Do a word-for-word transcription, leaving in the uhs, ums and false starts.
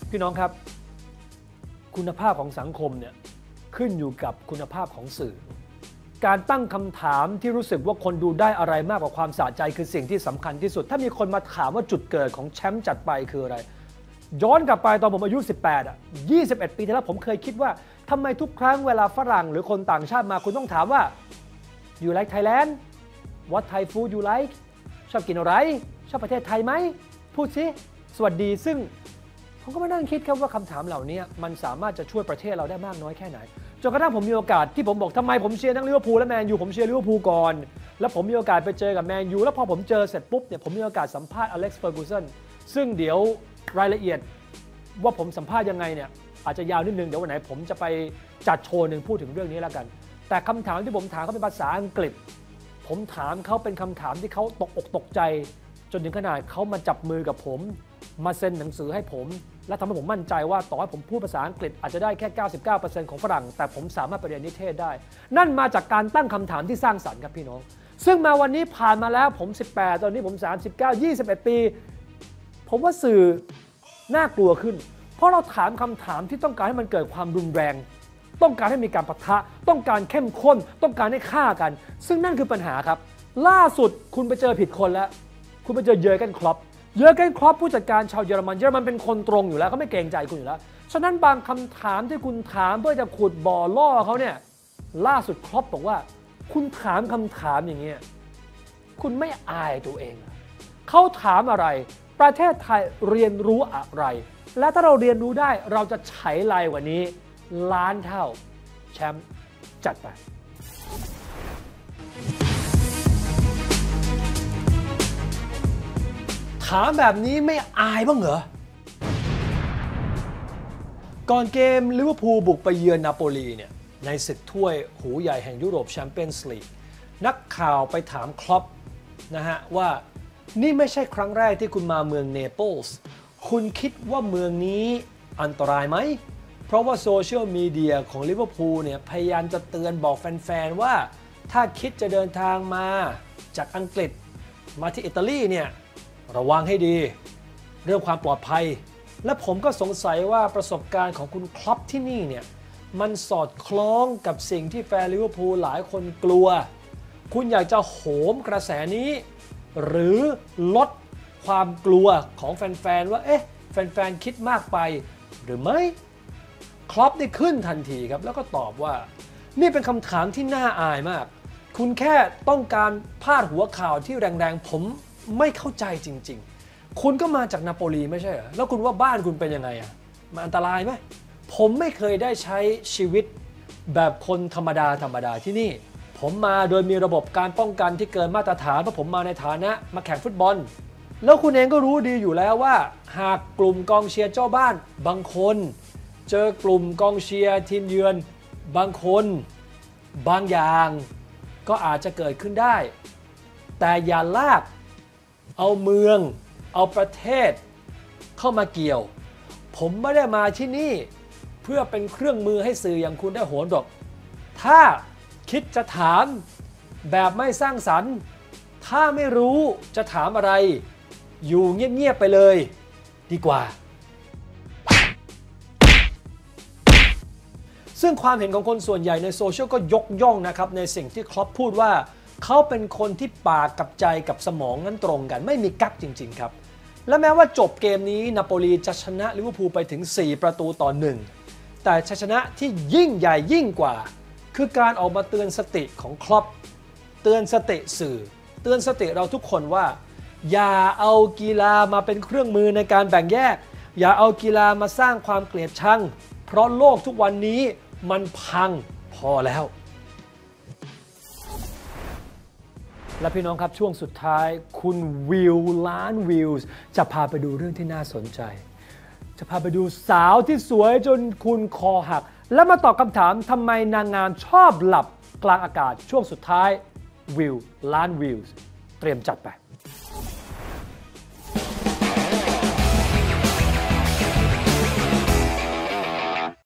พี่น้องครับคุณภาพของสังคมเนี่ยขึ้นอยู่กับคุณภาพของสื่อการตั้งคำถามที่รู้สึกว่าคนดูได้อะไรมากกว่าความสะใจคือสิ่งที่สำคัญที่สุดถ้ามีคนมาถามว่าจุดเกิดของแชมป์จัดไปคืออะไรย้อนกลับไปตอนผมอายุสิบแปดอ่ะยี่สิบเอ็ดปีที่แล้วผมเคยคิดว่าทำไมทุกครั้งเวลาฝรั่งหรือคนต่างชาติมาคุณต้องถามว่า you like Thailand what Thai food you like ชอบกินอะไรชอบประเทศไทยไหมพูดสิสวัสดีซึ่งผมก็มานั่งคิดครับว่าคำถามเหล่านี้มันสามารถจะช่วยประเทศเราได้มากน้อยแค่ไหนจนกระทั่งผมมีโอกาสที่ผมบอกทำไมผมเชียร์ทั้งลิเวอร์พูลและแมนยูผมเชียร์ลิเวอร์พูลก่อนแล้วผมมีโอกาสไปเจอกับแมนยูแล้วพอผมเจอเสร็จปุ๊บเนี่ยผมมีโอกาสสัมภาษณ์อเล็กซ์เฟอร์กูสันซึ่งเดี๋ยวรายละเอียดว่าผมสัมภาษณ์ยังไงเนี่ยอาจจะยาวนิดนึงเดี๋ยววันไหนผมจะไปจัดโชว์หนึ่งพูดถึงเรื่องนี้แล้วกันแต่คำถามที่ผมถามเขาเป็นภาษาอังกฤษผมถามเขาเป็นคำถามที่เขาตกอกตกใจจนถึงขนาดเขามาจับมือกับผมมาเซ็นหนังสือให้ผมและทำให้ผมมั่นใจว่าต่อให้ผมพูดภาษาอังกฤษอาจจะได้แค่ เก้าสิบเก้าเปอร์เซ็นต์ ของฝรั่งแต่ผมสามารถไปเรียนนิเทศได้นั่นมาจากการตั้งคำถามที่สร้างสรรค์ครับพี่น้องซึ่งมาวันนี้ผ่านมาแล้วผมสิบแปดตอนนี้ผมสามสิบเก้า ยี่สิบเอ็ดปีผมว่าสื่อน่ากลัวขึ้นเพราะเราถามคำถามที่ต้องการให้มันเกิดความรุนแรงต้องการให้มีการปะทะต้องการเข้มข้นต้องการให้ฆ่ากันซึ่งนั่นคือปัญหาครับล่าสุดคุณไปเจอผิดคนแล้วคุณไปเจอเยอร์เกน คล็อปเยอร์เกน คล็อปผู้จัดการชาวเยอรมันเยอรมันเป็นคนตรงอยู่แล้วเขาไม่เกรงใจคุณอยู่แล้วฉะนั้นบางคำถามที่คุณถามเพื่อจะขุดบ่อล่อเขาเนี่ยล่าสุดคล็อปบอกว่าคุณถามคำถามอย่างเงี้ยคุณไม่อายตัวเองเขาถามอะไรประเทศไทยเรียนรู้อะไรและถ้าเราเรียนรู้ได้เราจะไฉไลกว่านี้ล้านเท่าแชมป์จัดไปถามแบบนี้ไม่อายบ้างเหรอก่อนเกมลิเวอร์พูลบุกไปเยือนนาโปลีเนี่ยในศึกถ้วยหูใหญ่แห่งยุโรปแชมเปี้ยนส์ลีกนักข่าวไปถามคล็อปนะฮะว่านี่ไม่ใช่ครั้งแรกที่คุณมาเมืองเนเปิลส์คุณคิดว่าเมืองนี้อันตรายไหมเพราะว่าโซเชียลมีเดียของลิเวอร์พูลเนี่ยพยายามจะเตือนบอกแฟนๆว่าถ้าคิดจะเดินทางมาจากอังกฤษมาที่อิตาลีเนี่ยระวังให้ดีเรื่องความปลอดภัยและผมก็สงสัยว่าประสบการณ์ของคุณคล็อปที่นี่เนี่ยมันสอดคล้องกับสิ่งที่แฟนลิเวอร์พูลหลายคนกลัวคุณอยากจะโหมกระแสนี้หรือลดความกลัวของแฟนๆว่าเอ๊ะแฟนๆคิดมากไปหรือไม่คล็อปนี่ขึ้นทันทีครับแล้วก็ตอบว่านี่เป็นคำถามที่น่าอายมากคุณแค่ต้องการพาดหัวข่าวที่แรงๆผมไม่เข้าใจจริงๆคุณก็มาจากนาโปลีไม่ใช่เหรอแล้วคุณว่าบ้านคุณเป็นยังไงอ่ะมันอันตรายไหมผมไม่เคยได้ใช้ชีวิตแบบคนธรรมดาธรรมดาที่นี่ผมมาโดยมีระบบการป้องกันที่เกินมาตรฐานเพราะผมมาในฐานะมาแข่งฟุตบอลแล้วคุณเองก็รู้ดีอยู่แล้วว่าหากกลุ่มกองเชียร์เจ้าบ้านบางคนเจอกลุ่มกองเชียร์ทีมเยือนบางคนบางอย่างก็อาจจะเกิดขึ้นได้แต่อย่าลากเอาเมืองเอาประเทศเข้ามาเกี่ยวผมไม่ได้มาที่นี่เพื่อเป็นเครื่องมือให้สื่ออย่างคุณได้โหนหรอกถ้าคิดจะถามแบบไม่สร้างสรรค์ถ้าไม่รู้จะถามอะไรอยู่เงียบๆไปเลยดีกว่าซึ่งความเห็นของคนส่วนใหญ่ในโซเชียลก็ยกย่องนะครับในสิ่งที่คล็อปพูดว่าเขาเป็นคนที่ปากกับใจกับสมองนั้นตรงกันไม่มีกั๊กจริงๆครับและแม้ว่าจบเกมนี้นาโปลีจะชนะลิเวอร์พูลไปถึงสี่ประตูต่อหนึ่งแต่ชัยชนะที่ยิ่งใหญ่ยิ่งกว่าคือการออกมาเตือนสติของคล็อปเตือนสติสื่อเตือนสติเราทุกคนว่าอย่าเอากีฬามาเป็นเครื่องมือในการแบ่งแยกอย่าเอากีฬามาสร้างความเกลียดชังเพราะโลกทุกวันนี้มันพังพอแล้วและพี่น้องครับช่วงสุดท้ายคุณวิวล้านวิวจะพาไปดูเรื่องที่น่าสนใจจะพาไปดูสาวที่สวยจนคุณคอหักและมาตอบคำถามทำไมนางงามชอบหลับกลางอากาศช่วงสุดท้ายวิวล้านวิวเตรียมจัดไป